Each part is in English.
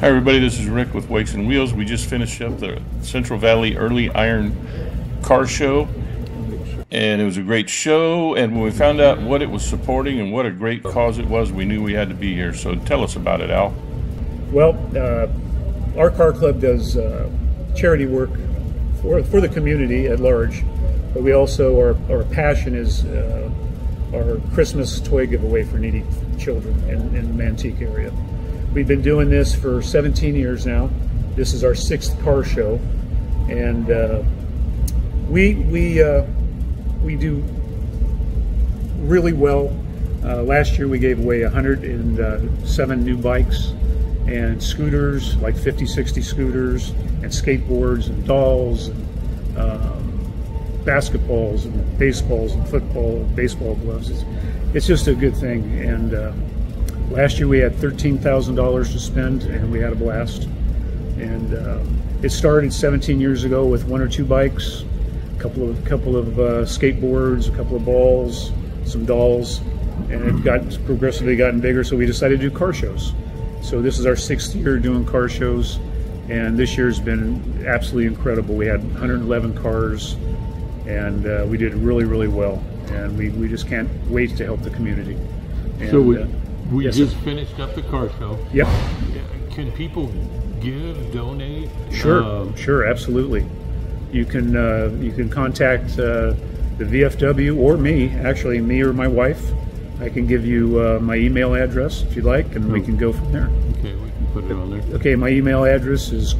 Hi everybody, this is Rick with Wakes and Wheels. We just finished up the Central Valley Early Iron Car Show, and it was a great show, and when we found out what it was supporting and what a great cause it was, we knew we had to be here. So tell us about it, Al. Well, our car club does charity work for the community at large, but we also, our passion is our Christmas toy giveaway for needy children in the Manteca area. We've been doing this for 17 years now. This is our 6th car show, and we do really well. Last year we gave away 107 new bikes and scooters, like 50-60 scooters, and skateboards and dolls and basketballs and baseballs and football and baseball gloves. It's just a good thing. And last year we had $13,000 to spend, and we had a blast. And it started 17 years ago with 1 or 2 bikes, a couple of skateboards, a couple of balls, some dolls, and it got progressively gotten bigger. So we decided to do car shows. So this is our 6th year doing car shows, and this year's been absolutely incredible. We had 111 cars, and we did really, really well. And we just can't wait to help the community. And, so we yes, just finished up the car show. Yep. Can people give, donate? Sure, sure, absolutely. You can contact the VFW or me, actually me or my wife. I can give you my email address if you'd like, and we can go from there. Okay, we can put it on there. Okay, my email address is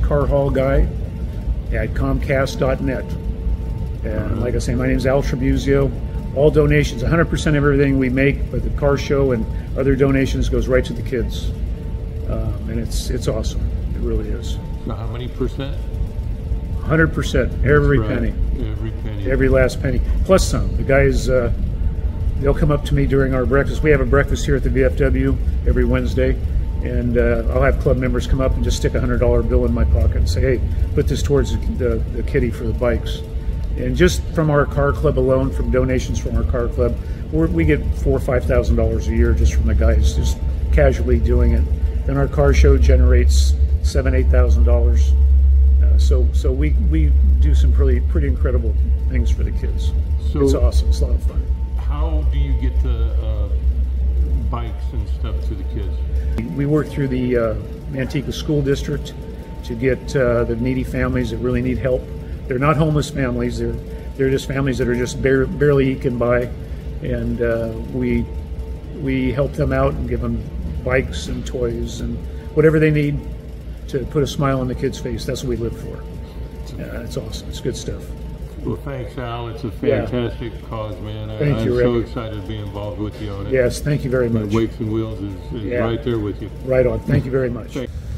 carhaulguy@comcast.net. And like I say, my name is Al Trabuzio. All donations, 100% of everything we make, but the car show and other donations goes right to the kids. And it's awesome. It really is. So how many percent? 100%, every penny. Every penny. Every last penny, plus some. The guys, they'll come up to me during our breakfast. We have a breakfast here at the VFW every Wednesday, and I'll have club members come up and just stick a $100 bill in my pocket and say, hey, put this towards the kitty for the bikes. And just from our car club alone, from donations from our car club, we get $4,000 or $5,000 a year just from the guys just casually doing it. Then our car show generates $7,000 to $8,000. So we do some pretty incredible things for the kids. So it's awesome. It's a lot of fun. How do you get the bikes and stuff to the kids? We work through the Manteca School District to get the needy families that really need help. They're not homeless families. They're just families that are just barely eking by, and we help them out and give them bikes and toys and whatever they need to put a smile on the kid's face. That's what we live for. It's awesome. It's good stuff. Well, thanks, Al. It's a fantastic cause, man. Thank you, Rick. I'm so excited to be involved with you on it. Yes, thank you very much. Wakes and Wheels is right there with you. Right on. Thank you very much.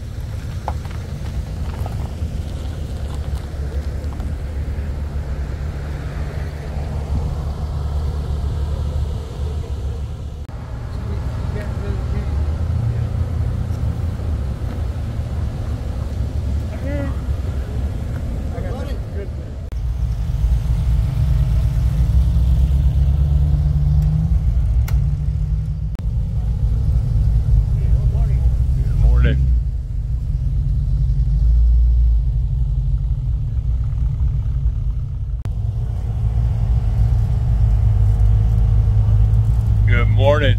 Good morning.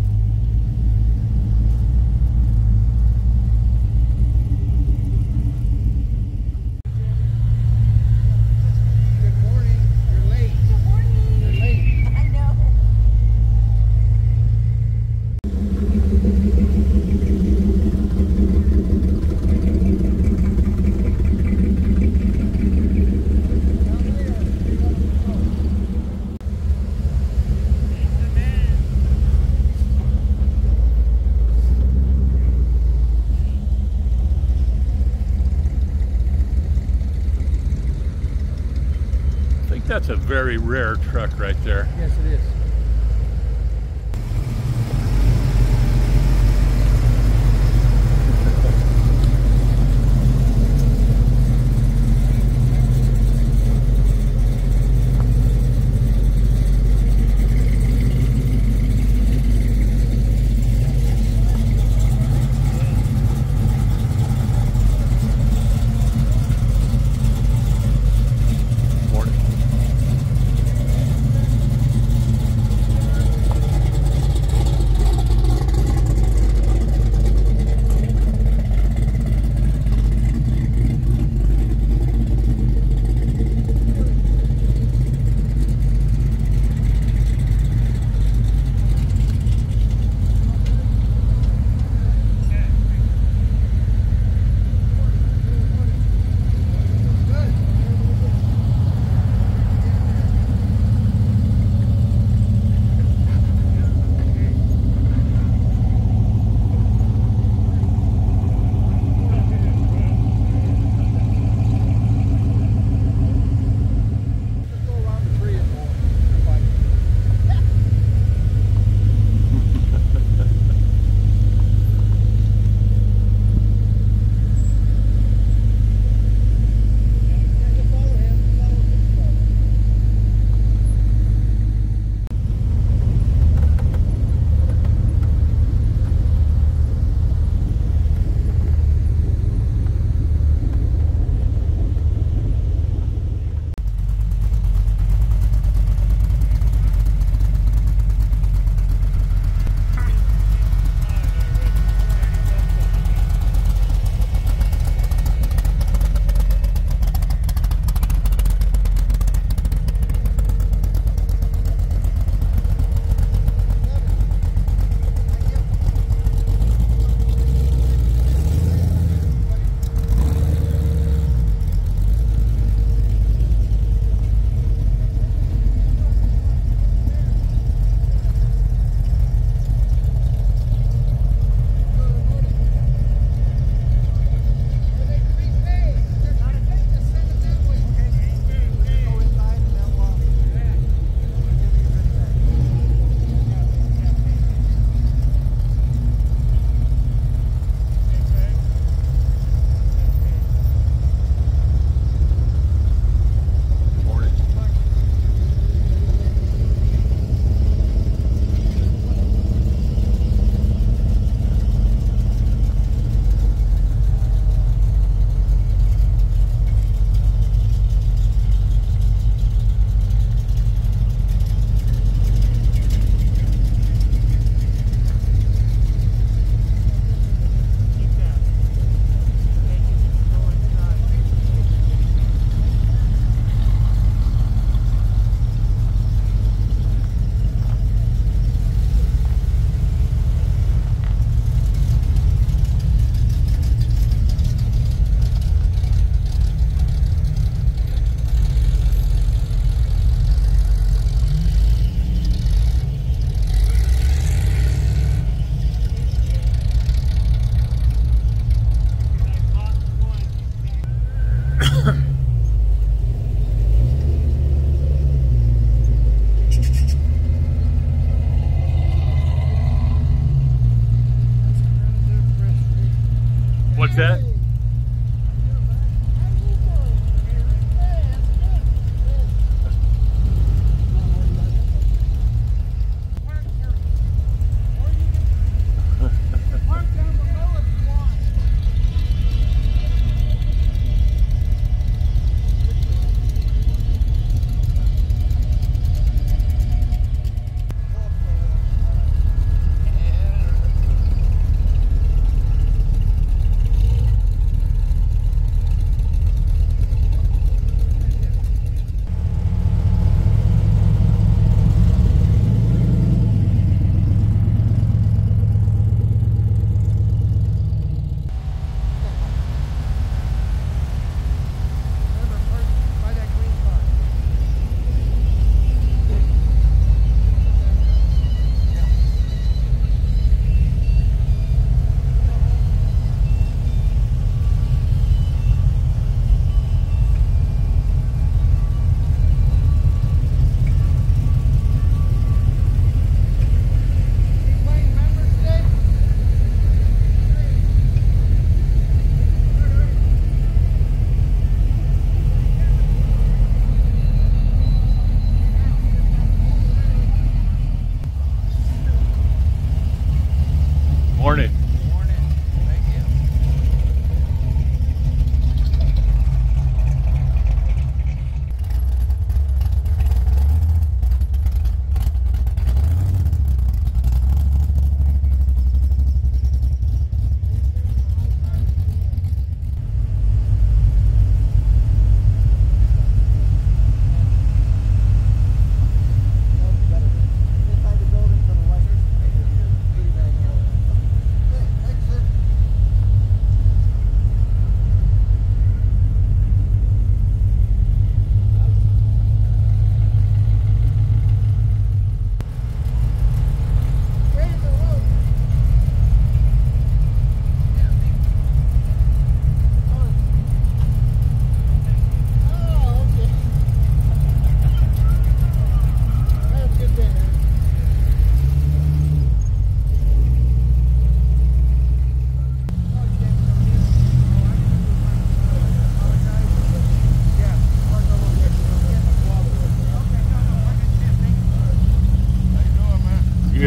That's a very rare truck right there. Yes, it is.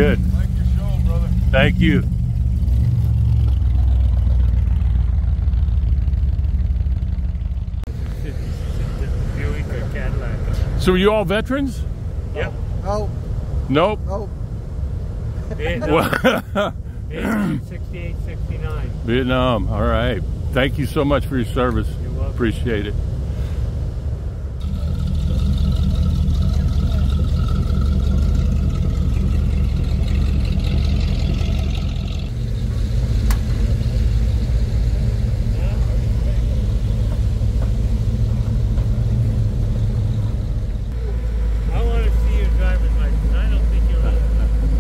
good. Like your show, brother. Thank you. Buick or Cadillac. So are you all veterans? Yep. Oh, Nope. oh. Well, 68, 69. Vietnam. All right. Thank you so much for your service. You're welcome. Appreciate it. I want to see your driver's license. I don't think you're right.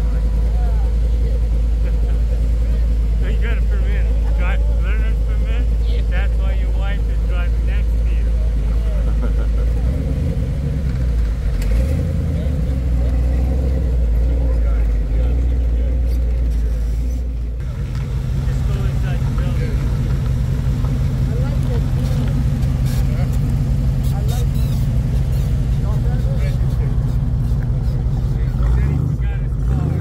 You got a permit. Learner's permit? That's why your wife is driving next to you. Just go inside the building. I like this. I like this. Then he forgot his car.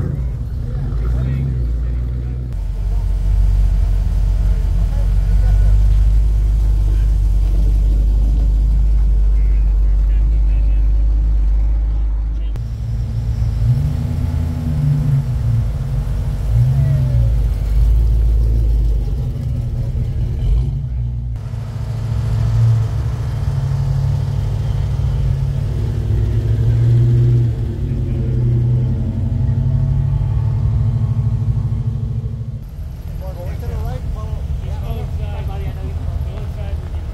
To the right, follow. Go inside. Go inside with your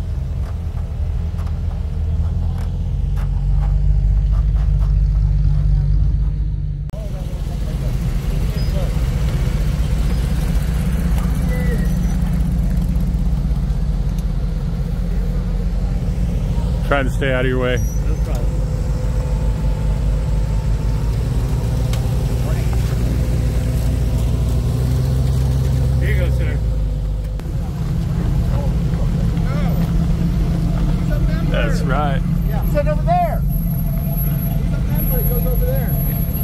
Trying to stay out of your way. No problem. Here you go, sir. That's right. Yeah. Sit over there. He's up that way, goes over there.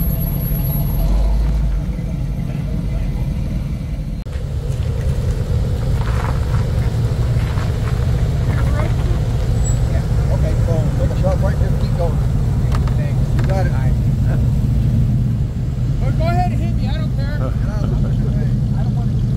Yeah. Okay, cool. Take a shot right there. Keep going. Thanks. You got it. Well, go ahead and hit me. I don't care. I don't want to.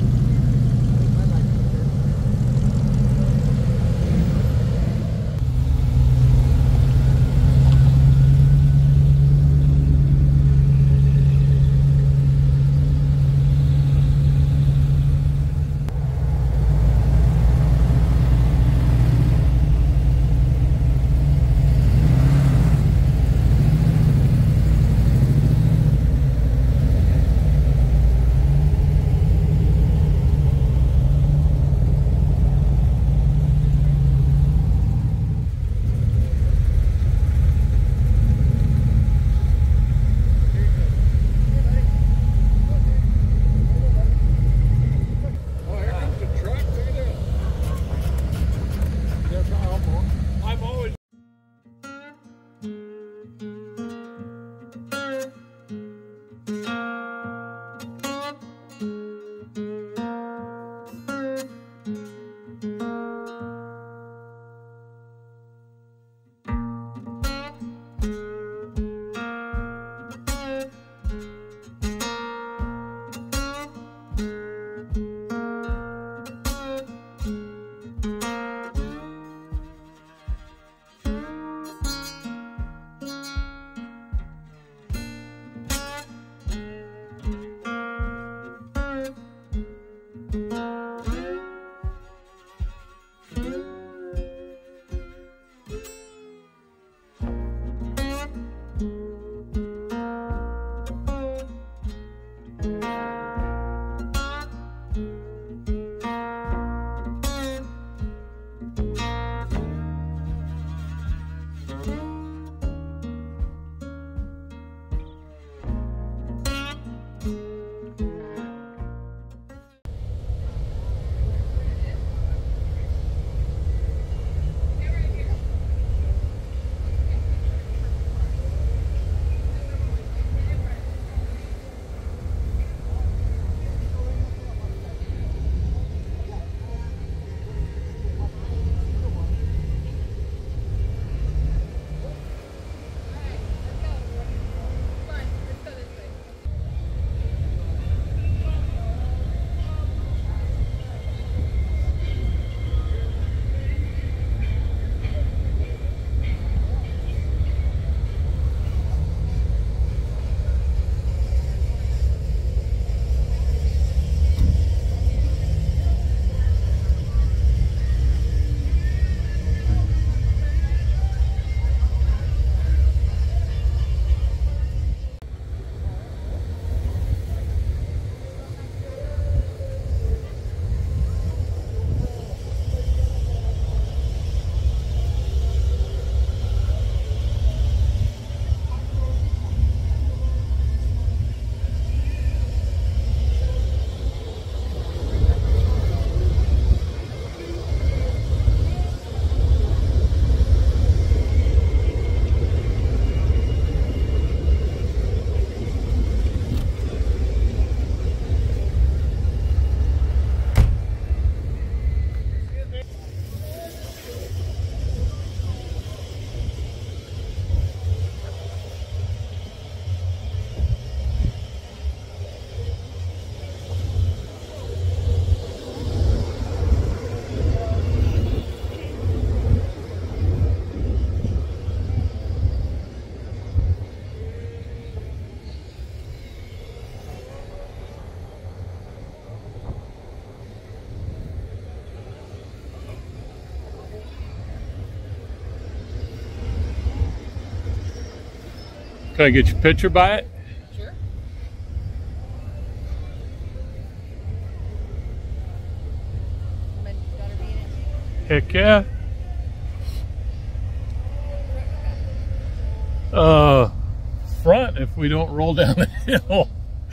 Can I get your picture by it? Sure. My daughter being it. Heck yeah. Front if we don't roll down the hill.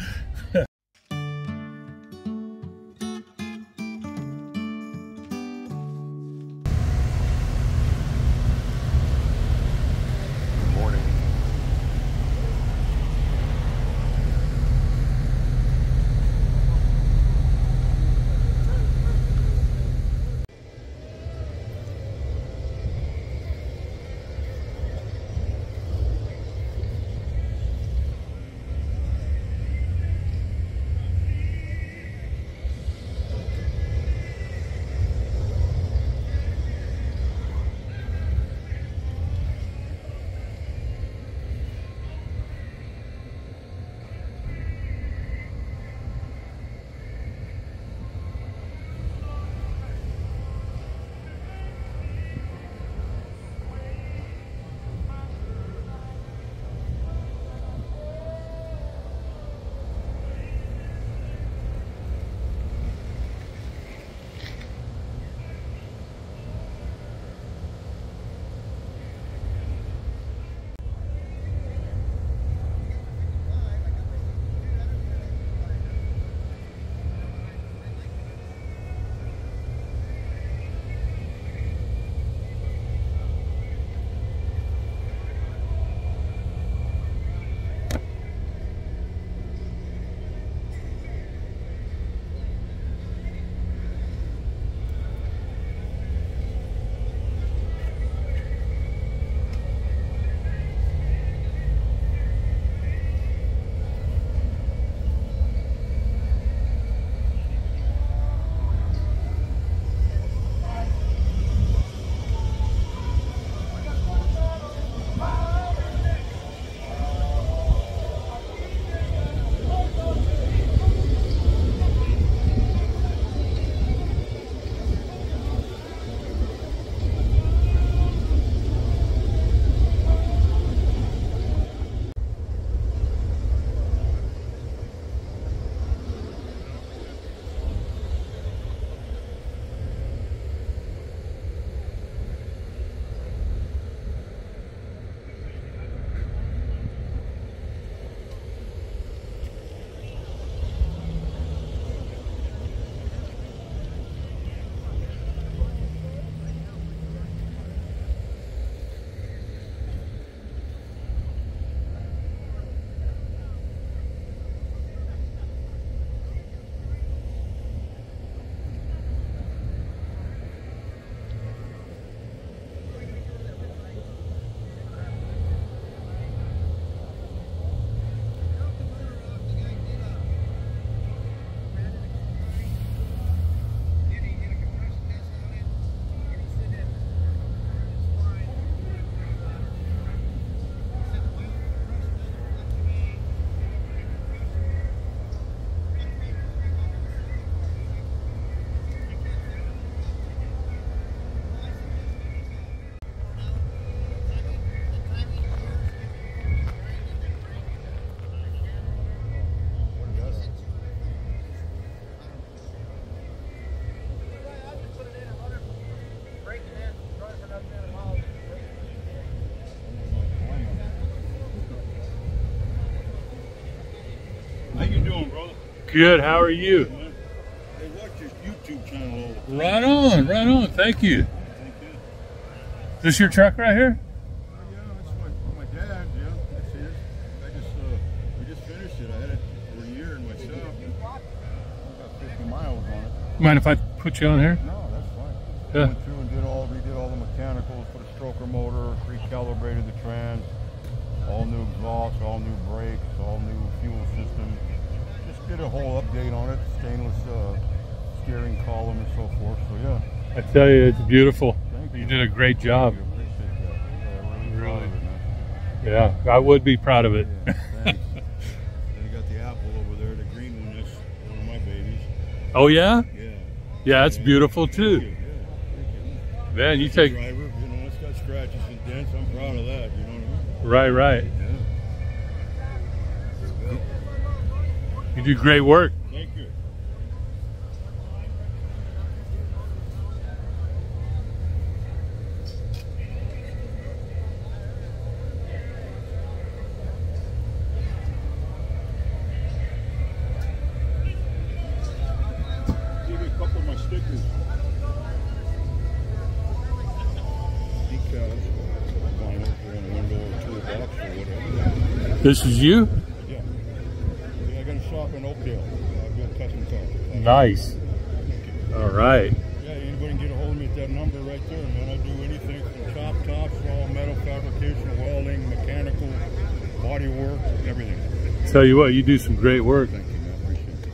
Good, how are you? Hey, watch this YouTube channel. Right on, thank you. Is this your truck right here? Yeah, that's my dad's, yeah, that's his. We just finished it. I had it for a year in my shop. About 50 miles on it. Mind if I put you on here? No, that's fine. Yeah. Went through and redid all the mechanicals, put a stroker motor, recalibrated the trans, all new exhaust, all new brakes, all new fuel system. Just did a whole update on it, stainless steering column and so forth. So yeah. I tell you, it's beautiful. Thank you. You did a great job. Thank you. Appreciate that. Yeah, we're really proud of it, man. Yeah, I would be proud of it. Yeah, thanks. Then you got the apple over there, the green one. That's one of my babies. Oh yeah? Yeah. Yeah, it's beautiful too. Thank you. Yeah. Man, you It's a take driver, you know, it's got scratches and dents. I'm proud of that. You know what I mean? right. Yeah. You do great work. Thank you. Give me a couple of my stickers. Decals, vinyl for on a window or toolbox or whatever. This is you? Yeah. Yeah, I got a shop in Oakdale. I build custom cars. Nice. All right. Yeah, anybody can get a hold of me at that number right there, man. I do anything from chop tops, all metal fabrication, welding, mechanical, body work, everything. Tell you what, you do some great work. Thank you, man. I appreciate it.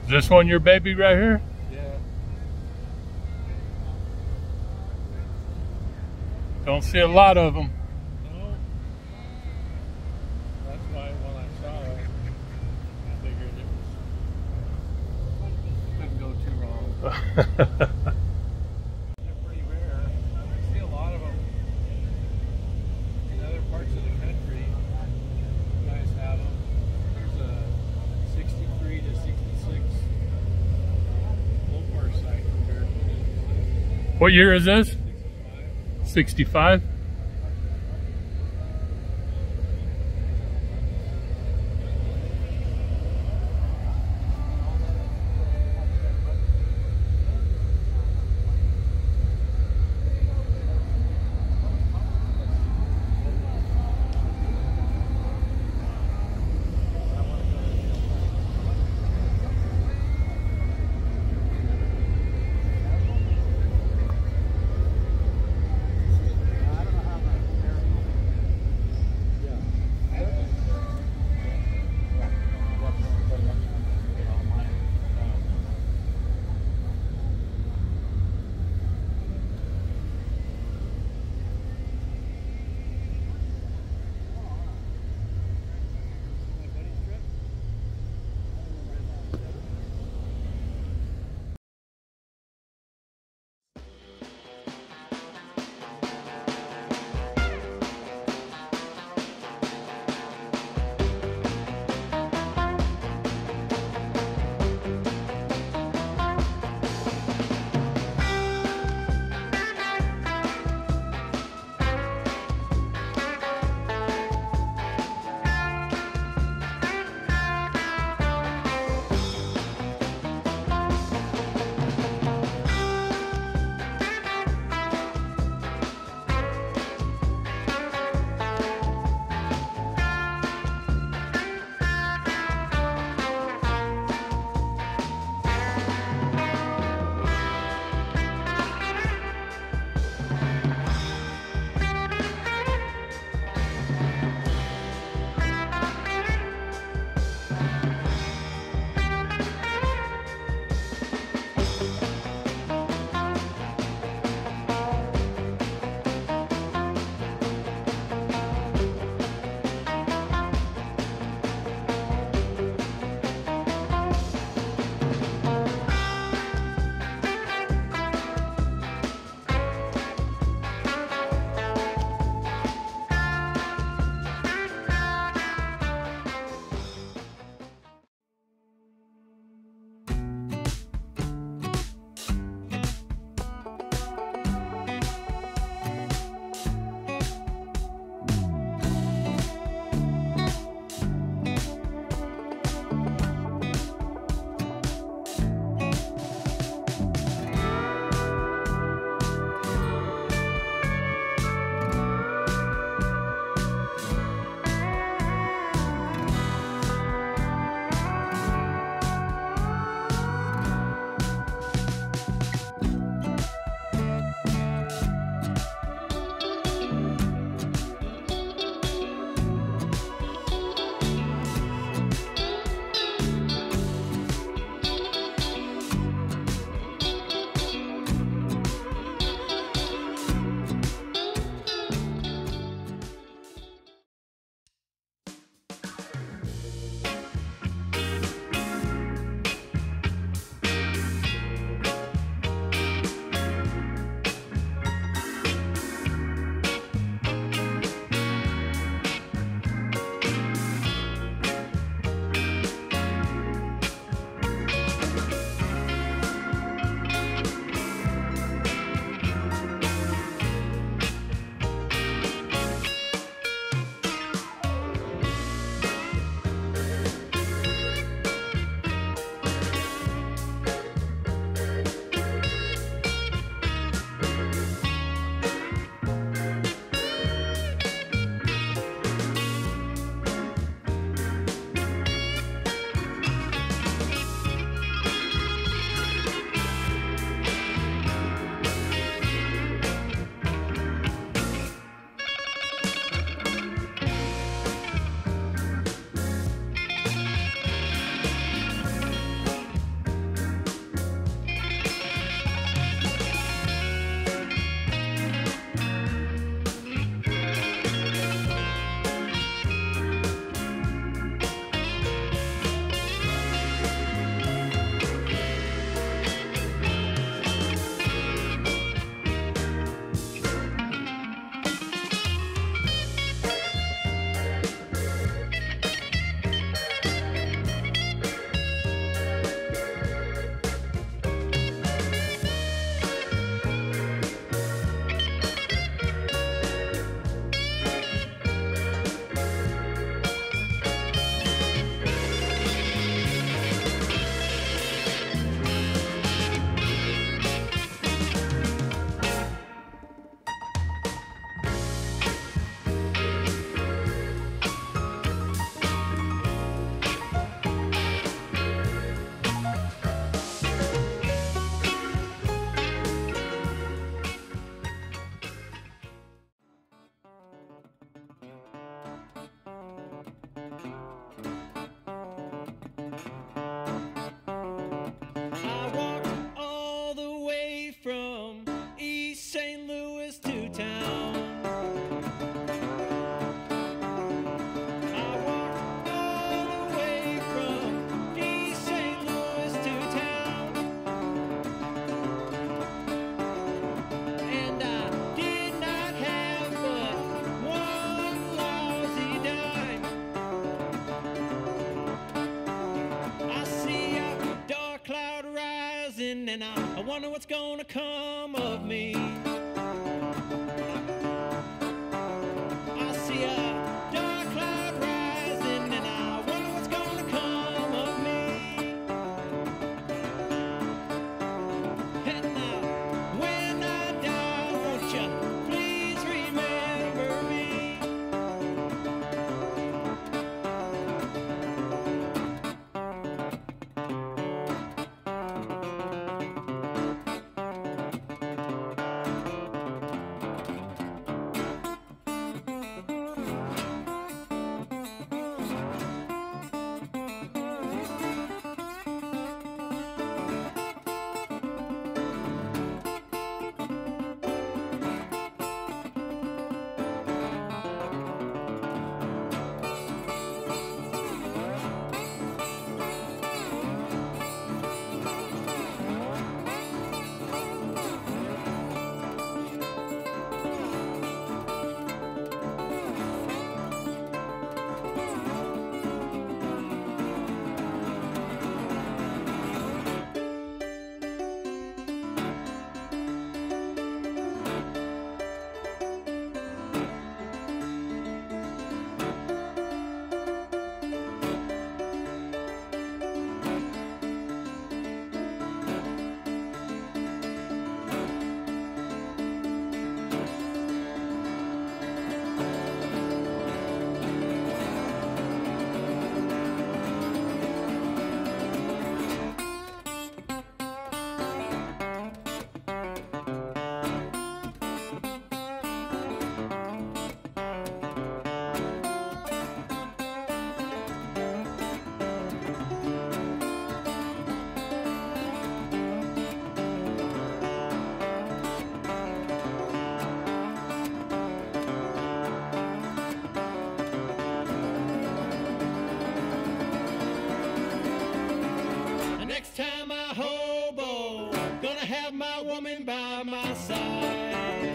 this one your baby right here? Yeah. Don't see a lot of them. No. That's why when I saw it, I figured it couldn't go too wrong. They're pretty rare. I see a lot of them in other parts of the country. You guys have them. There's a 63 to 66 Mopar site here. What year is this? 65. 65? I and I wonder what's gonna come of me. I see a dark cloud rising and I wonder what's gonna come of me. And now, when I die, won't you please remember me? Next time I hobo, gonna have my woman by my side.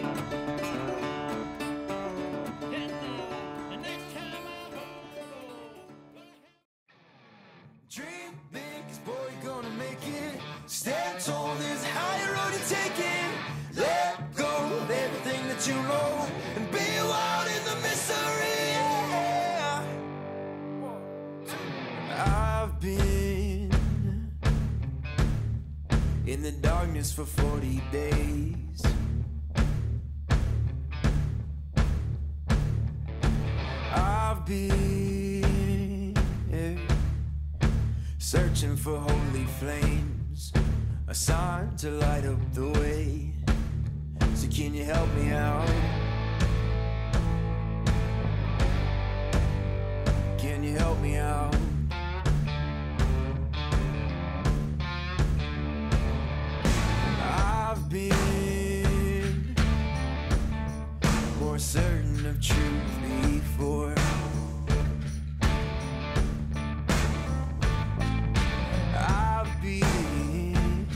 And next time I hobo, gonna have... Dream big, 'cause boy, you're gonna make it. Stand tall, there's a higher road you're taking. Let go of everything that you know and be wild in the mystery. Yeah. I've been in the darkness for 40 days. I've been searching for holy flames, a sign to light up the way. So can you help me out? Can you help me out? I've been more certain of truth before. I've been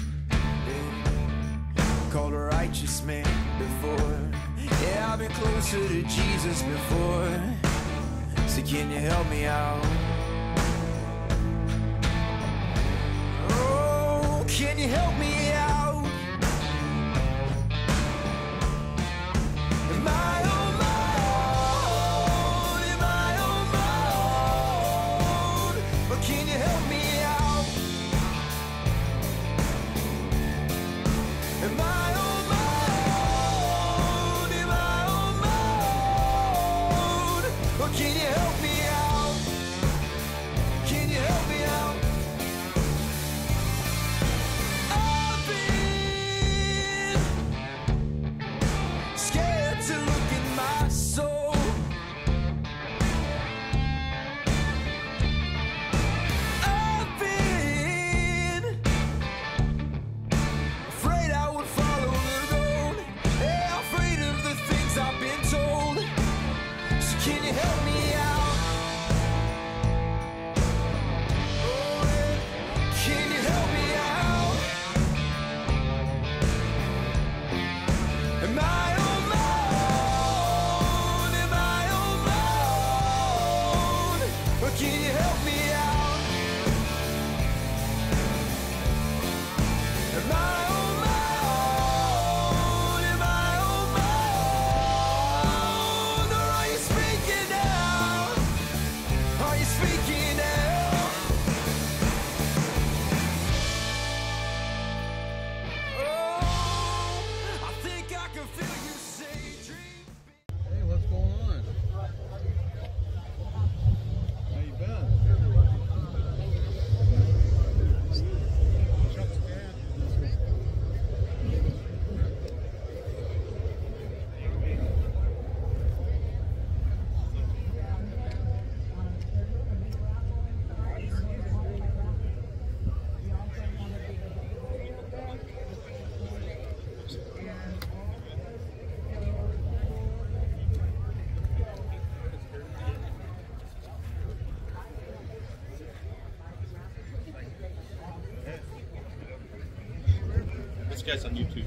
called a righteous man before. Yeah, I've been closer to Jesus before. So can you help me out? Oh, can you help me out? Am I on my own? Am I on my own? Or can you help me out? Am I on my own? Am I on my own? Or can you help me out? Can you help me out? I've been scared to look in my soul. I've been afraid I would follow the road. Yeah, afraid of the things I've been told. So can you help me out? Oh, yeah. Can you help me out? Am I on my own? Am I on my own? Or can you help me out? Am I This guy's on YouTube.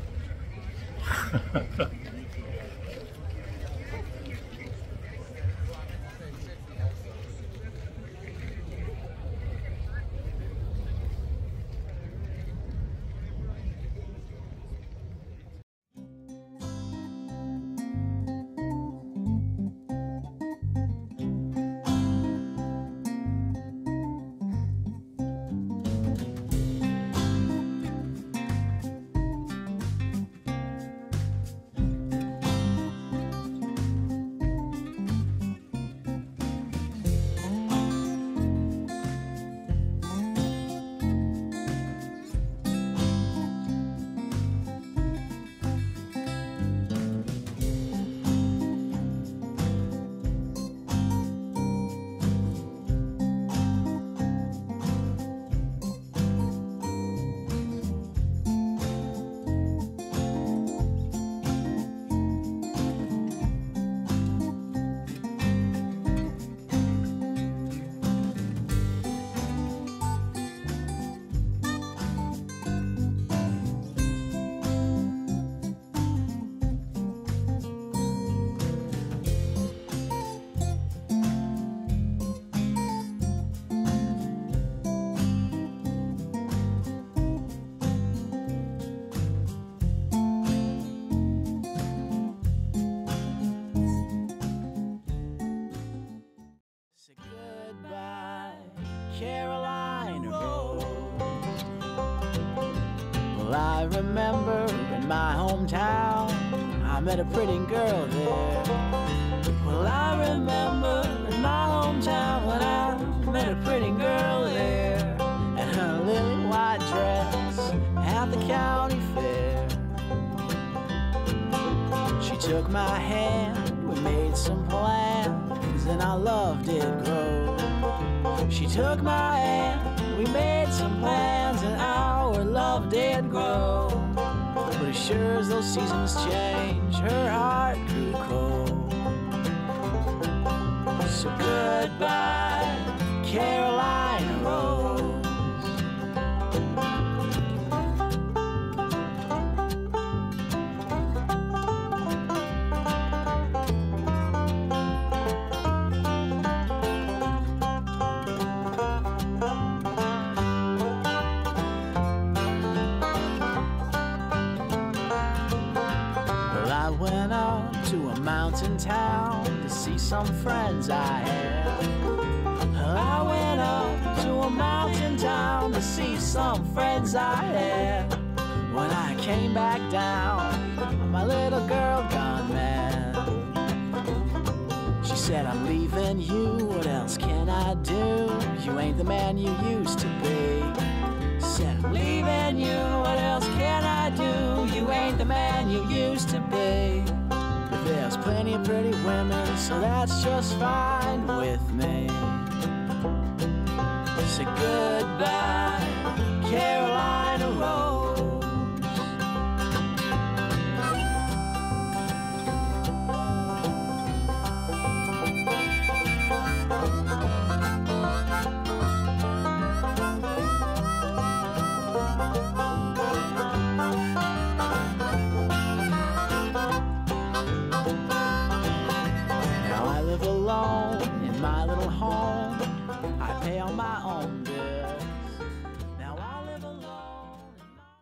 Say goodbye, Carolina Road. Well, I remember in my hometown, I met a pretty girl there. Well, I remember in my hometown when I met a pretty girl there, and her little white dress at the county fair. She took my hand, we made some plans, and our love did grow. She took my hand, we made some plans, and our love did grow. But as sure as those seasons change, her heart grew cold. So goodbye, Carolina Rose. I went out to a mountain town to see some friends I had. I went out to a mountain town to see some friends I had. When I came back down, my little girl gone mad. She said, I'm leaving you, what else can I do? You ain't the man you used to be. Said, I'm leaving you, what else can I do? You ain't the man you used to be. But there's plenty of pretty women, so that's just fine with me. Say goodbye, Carolina Rose. Alone in my little home, I pay all my own bills. Now I live alone in my...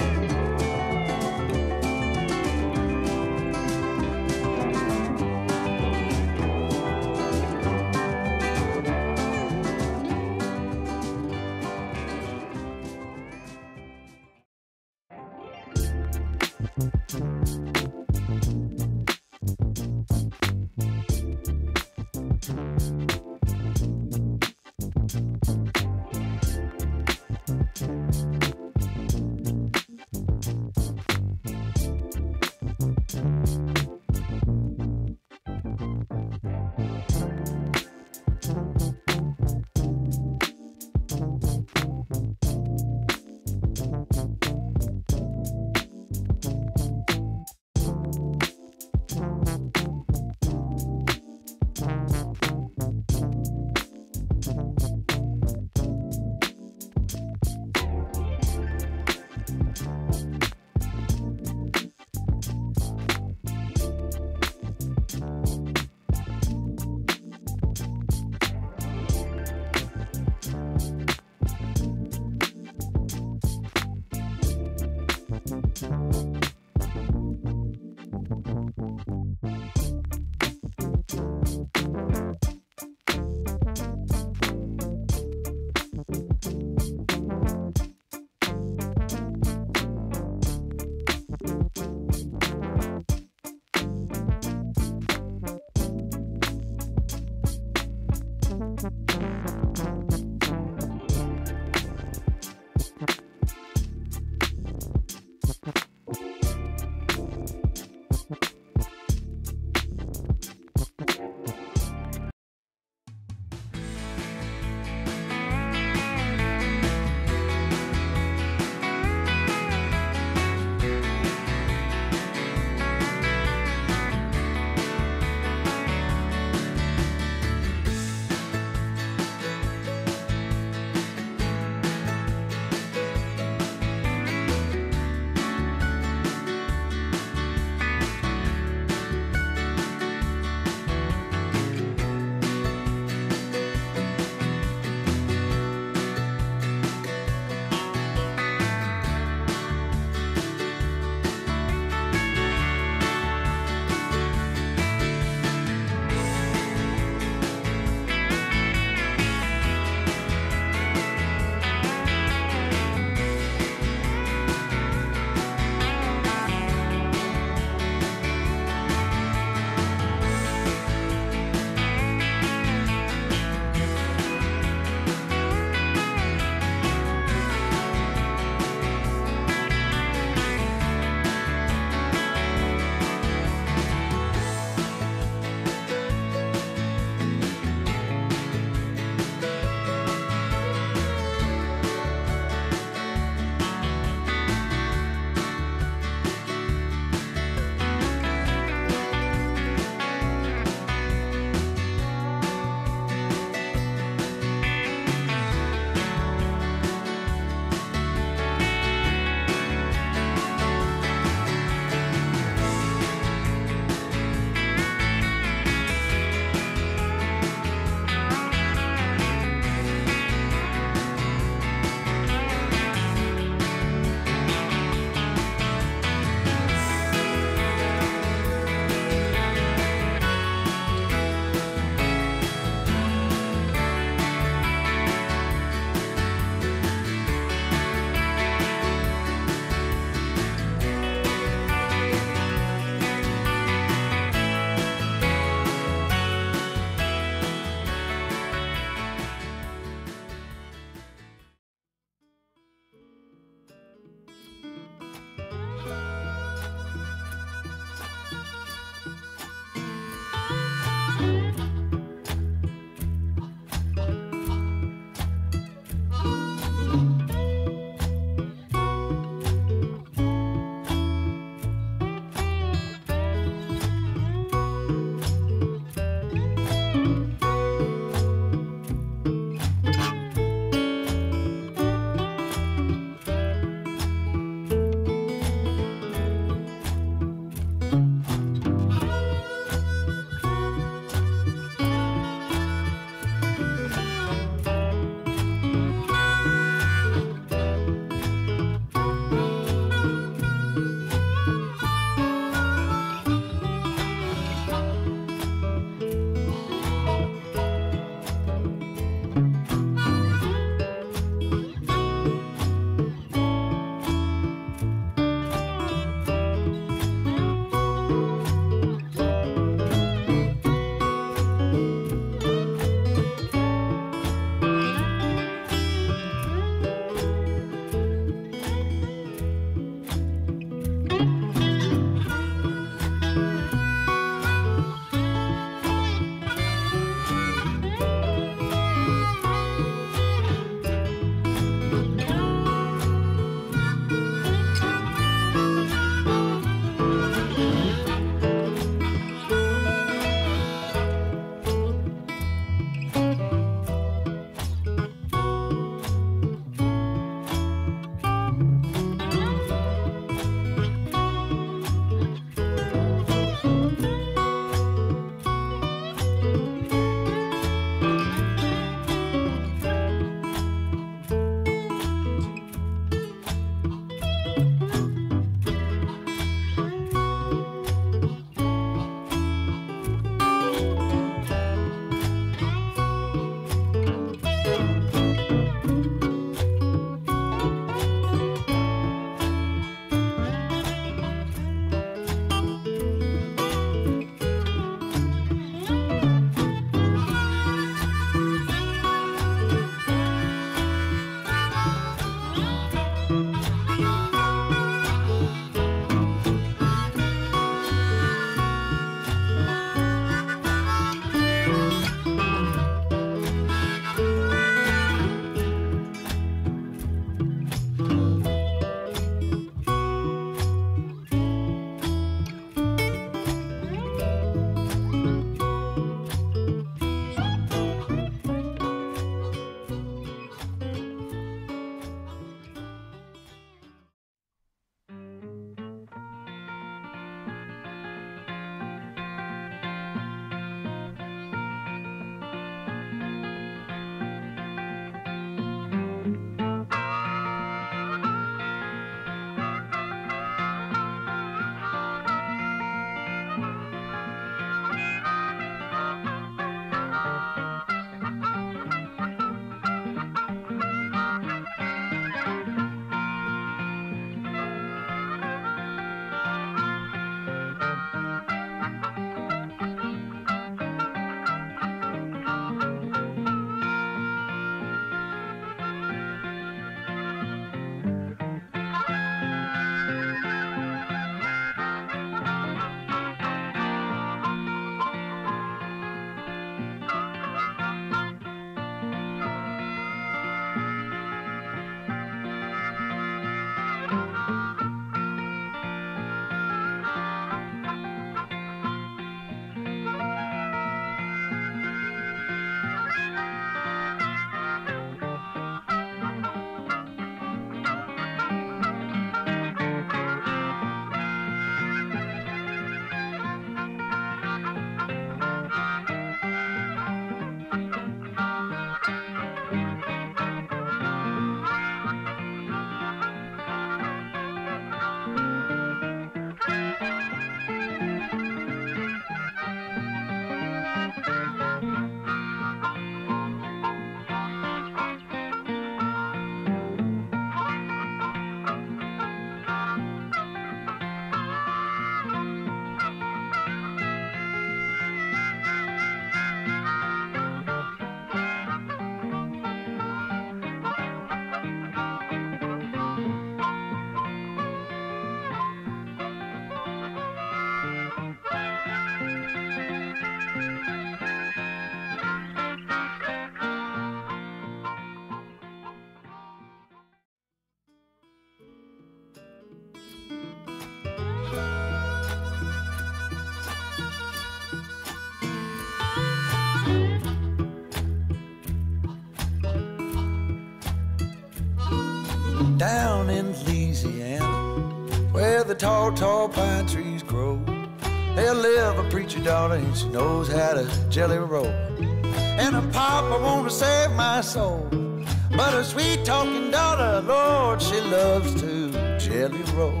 down in Louisiana, where the tall, tall pine trees grow. There live a preacher daughter, and she knows how to jelly roll. And her papa wanna save my soul, but her sweet talking daughter, Lord, she loves to jelly roll.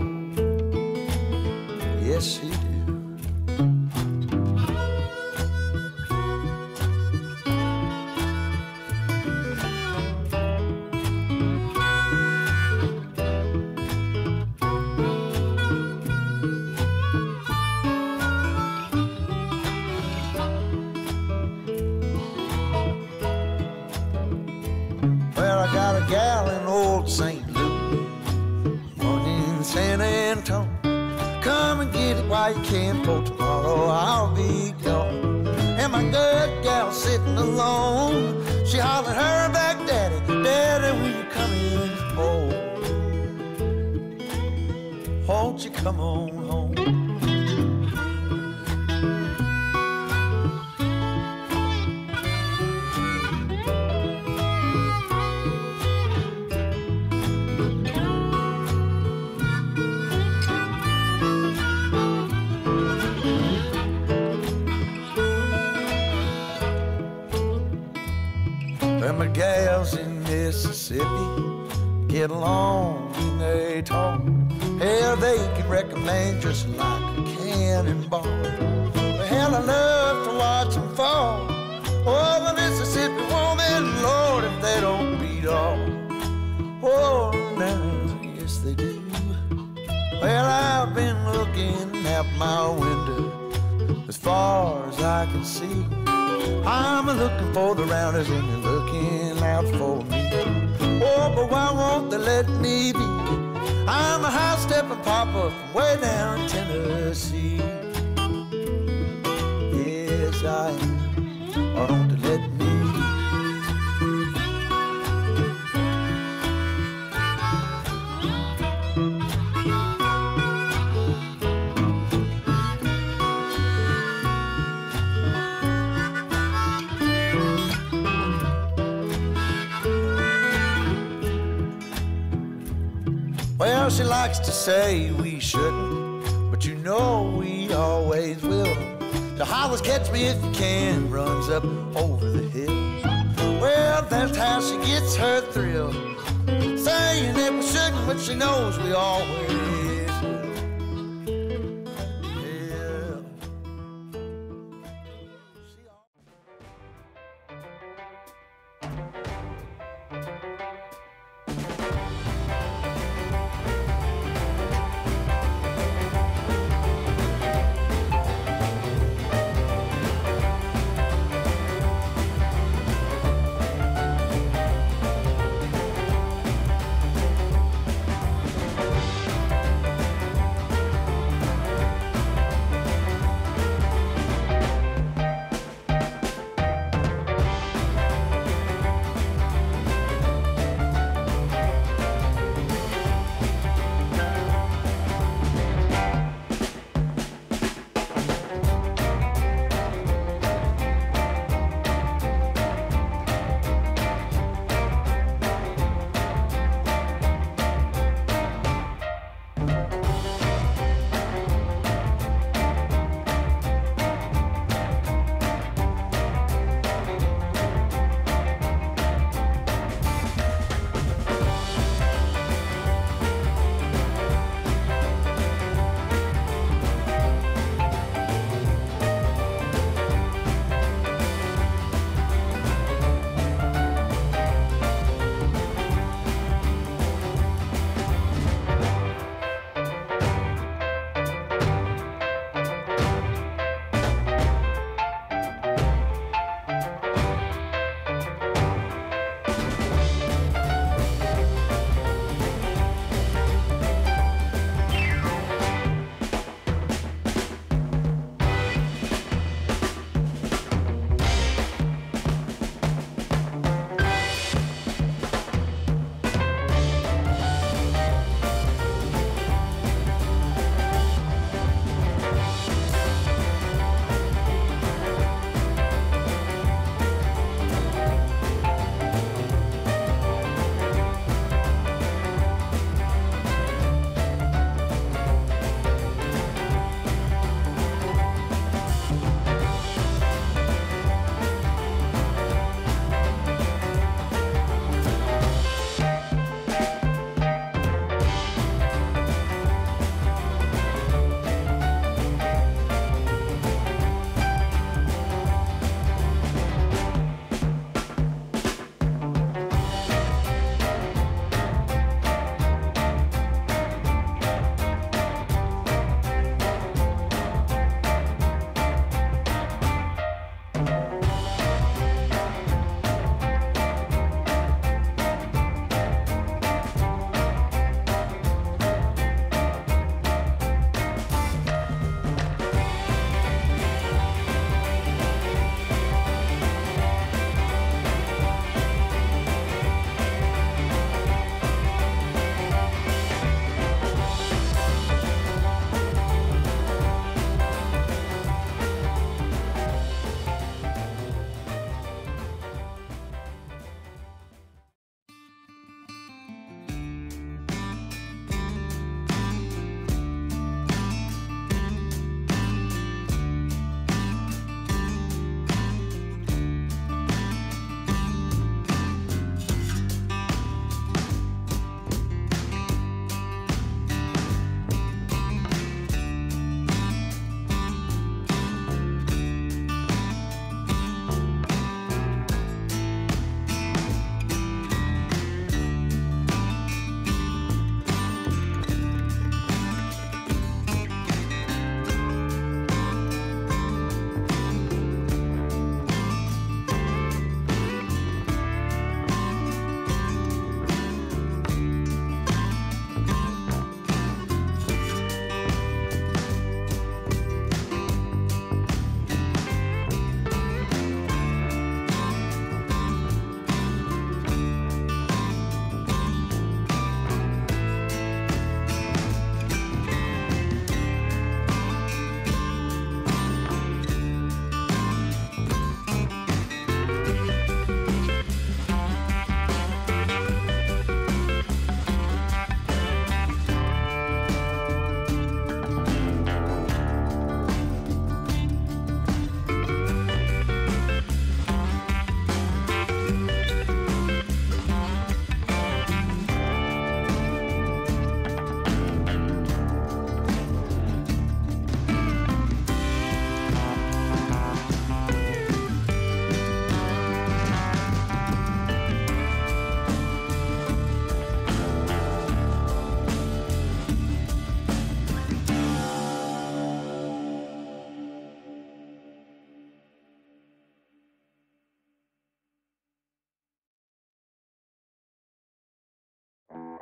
Yes, she do. Well, I got a gal in old St. Louis, one in San Antonio. Come and get it while you can, for tomorrow I'll be gone. And my good gal sitting alone, she hollered her back, Daddy, Daddy, will you come in home? Won't you come on home? When my gals in Mississippi get along and they talk, hell, they can recommend just like a cannonball. But hell, I love to watch them fall. Oh, the Mississippi woman, Lord, if they don't beat all. Oh, now, yes, they do. Well, I've been looking out my window as far as I can see. I'm looking for the rounders and they're looking out for me. Oh, but why won't they let me be? I'm a high-stepping papa from way down in Tennessee. Yes, I am. Why don't they let me be? Well, she likes to say we shouldn't, but you know we always will. The hollers, catch me if you can, runs up over the hills. Well, that's how she gets her thrill, saying that we shouldn't, but she knows we always will. Yeah.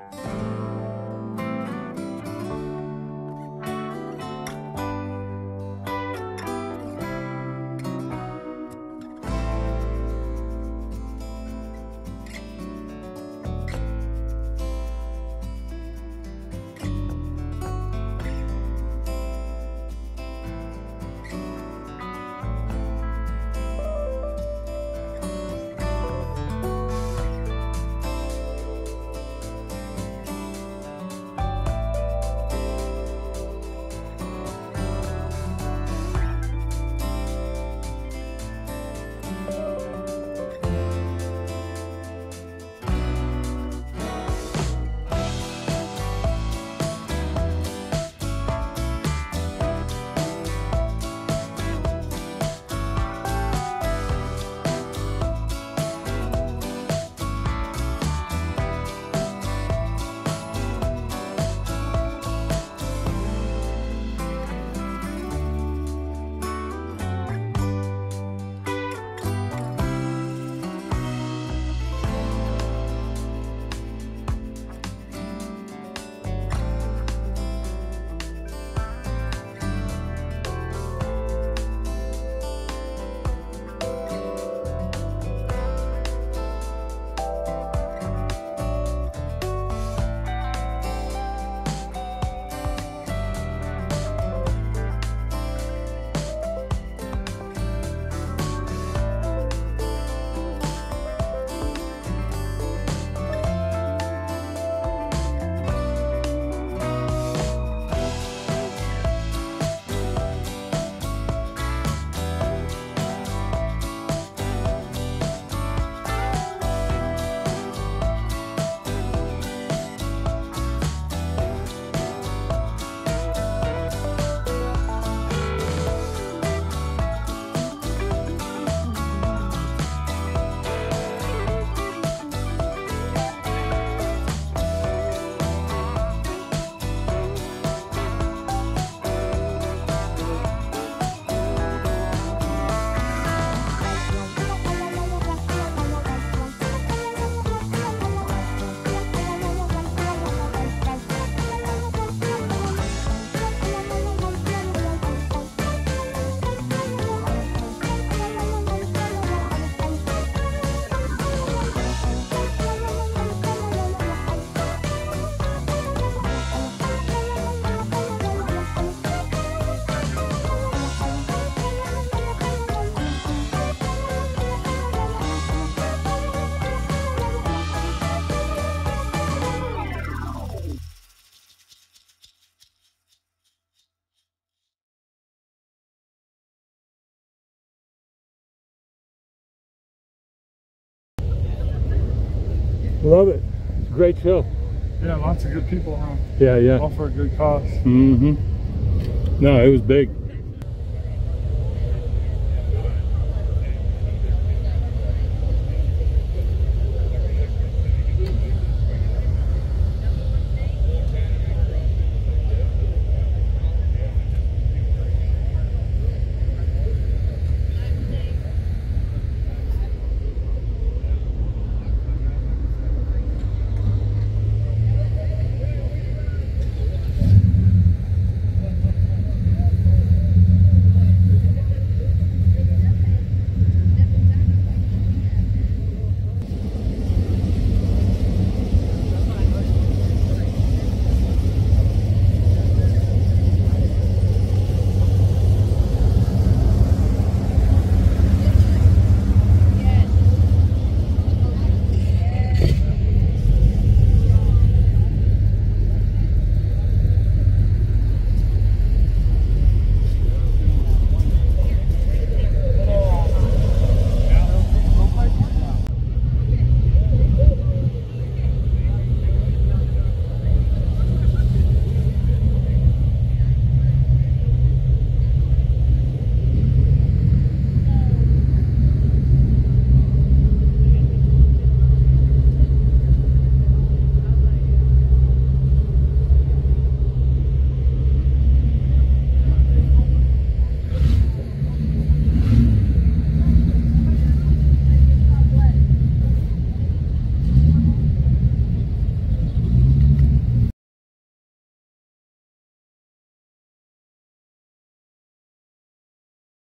Love it. It's a great show. Yeah, lots of good people around. Yeah, yeah. All for a good cause. Mm-hmm. No, it was big.